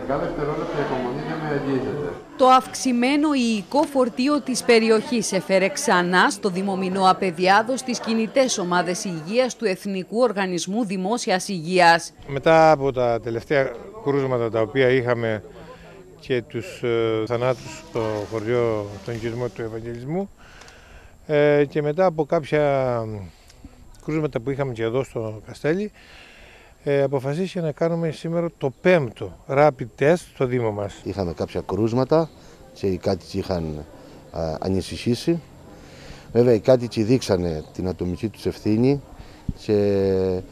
μερικά δευτερόλεπτα η υπομονή δεν με αγγίζεται. Το αυξημένο υλικό φορτίο της περιοχής έφερε ξανά στο Δήμο Μινώα Παιδιάδος τις κινητές ομάδες υγείας του Εθνικού Οργανισμού Δημόσιας Υγείας. Μετά από τα τελευταία κρούσματα τα οποία είχαμε και τους θανάτους στο χωριό, στον οικισμό του Ευαγγελισμού, και μετά από κάποια κρούσματα που είχαμε και εδώ στο Καστέλι, αποφασίστηκε να κάνουμε σήμερα το 5ο rapid test στο Δήμο μας. Είχαμε κάποια κρούσματα και οι κάτοικοι είχαν ανησυχήσει. Βέβαια οι κάτοικοι δείξανε την ατομική τους ευθύνη και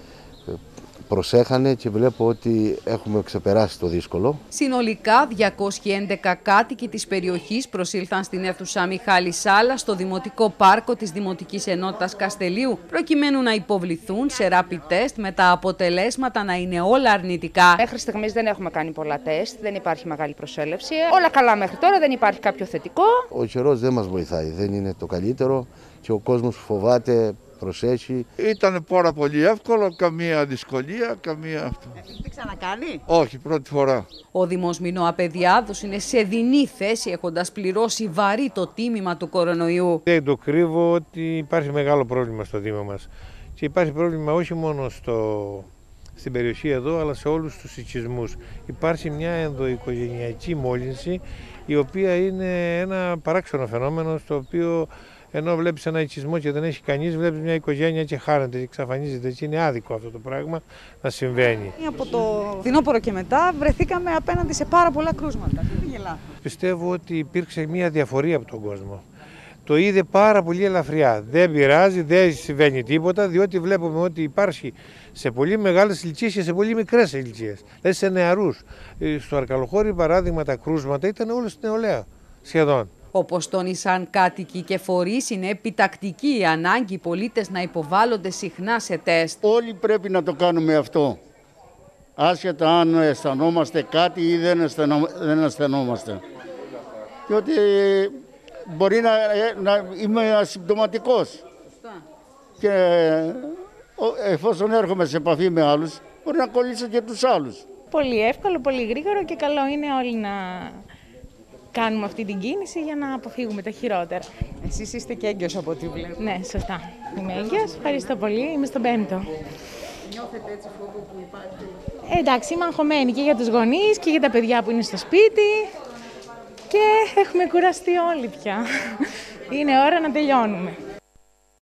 προσέχανε και βλέπω ότι έχουμε ξεπεράσει το δύσκολο. Συνολικά 211 κάτοικοι της περιοχής προσήλθαν στην αίθουσα Μιχάλη Σάλα στο Δημοτικό Πάρκο της Δημοτικής Ενότητας Καστελίου προκειμένου να υποβληθούν σε rapid test με τα αποτελέσματα να είναι όλα αρνητικά. Μέχρι στιγμής δεν έχουμε κάνει πολλά τεστ, δεν υπάρχει μεγάλη προσέλευση. Όλα καλά μέχρι τώρα, δεν υπάρχει κάποιο θετικό. Ο καιρός δεν μας βοηθάει, δεν είναι το καλύτερο και ο κόσμος φοβάται. Προσέχει. Ήταν πάρα πολύ εύκολο, καμία δυσκολία, καμία αυτό. Έχετε ξανακάνει? Όχι, πρώτη φορά. Ο Δήμος Μινώα Παιδιάδος είναι σε δεινή θέση έχοντας πληρώσει βαρύ το τίμημα του κορονοϊού. Δεν το κρύβω ότι υπάρχει μεγάλο πρόβλημα στο Δήμο μας. Και υπάρχει πρόβλημα όχι μόνο στην περιοχή εδώ, αλλά σε όλους τους οικισμούς. Υπάρχει μια ενδοοικογενειακή μόλυνση, η οποία είναι ένα παράξενο φαινόμενο, στο οποίο ενώ βλέπεις ένα οικισμό και δεν έχει κανείς, βλέπεις μια οικογένεια και χάνεται και εξαφανίζεται. Και είναι άδικο αυτό το πράγμα να συμβαίνει. Από το φθινόπωρο και μετά βρεθήκαμε απέναντι σε πάρα πολλά κρούσματα. Τι πήγε λάθος? Πιστεύω ότι υπήρξε μια διαφορία από τον κόσμο. Το είδε πάρα πολύ ελαφριά. Δεν πειράζει, δεν συμβαίνει τίποτα, διότι βλέπουμε ότι υπάρχει σε πολύ μεγάλες ηλικίες και σε πολύ μικρές ηλικίες. Δηλαδή σε νεαρούς. Στο Αρκαλοχώρι, παράδειγμα, τα κρούσματα ήταν όλα στην νεολαία σχεδόν. Όπως τόνισαν κάτοικοι και φορείς, είναι επιτακτική η ανάγκη οι πολίτες να υποβάλλονται συχνά σε τεστ. Όλοι πρέπει να το κάνουμε αυτό. Άσχετα αν αισθανόμαστε κάτι ή δεν αισθανόμαστε. Διότι μπορεί να είμαι ασυμπτωματικός. Και εφόσον έρχομαι σε επαφή με άλλους, μπορεί να κολλήσω και τους άλλους. Πολύ εύκολο, πολύ γρήγορο και καλό είναι όλοι να κάνουμε αυτή την κίνηση για να αποφύγουμε τα χειρότερα. Εσείς είστε και έγκυος από ό,τι βλέπω. Ναι, σωστά. Είμαι έγκυος. Ευχαριστώ πολύ. Είμαι στον 5ο. Νιώθετε έτσι φόβο που υπάρχει? Εντάξει, είμαι αγχωμένη και για τους γονείς και για τα παιδιά που είναι στο σπίτι. Και έχουμε κουραστεί όλοι πια. Είναι ώρα να τελειώνουμε.